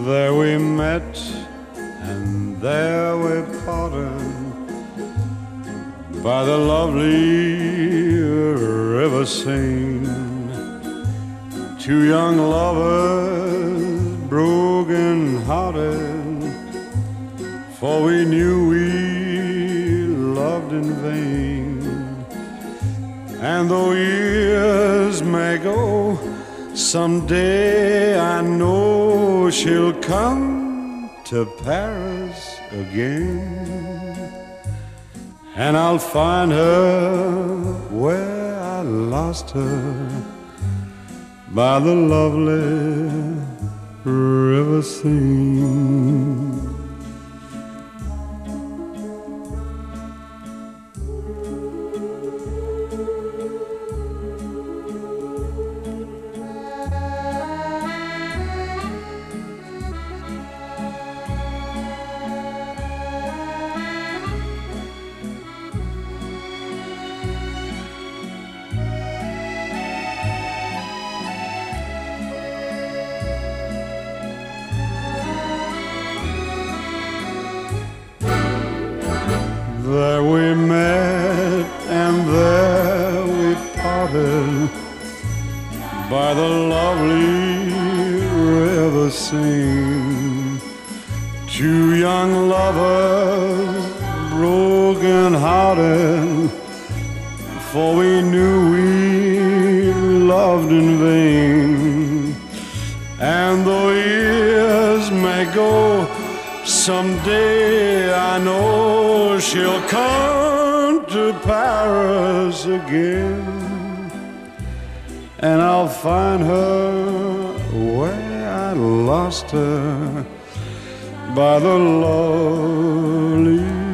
There we met and there we parted by the lovely river Seine. Two young lovers, broken hearted, for we knew we loved in vain. And though years may go, someday I know she'll come to Paris again. And I'll find her where I lost her, by the lovely river Seine. There we met and there we parted by the lovely river Seine. Two young lovers, broken hearted, for we knew we loved in vain. And though years may go, someday I know she'll come to Paris again. And I'll find her where I lost her, by the lovely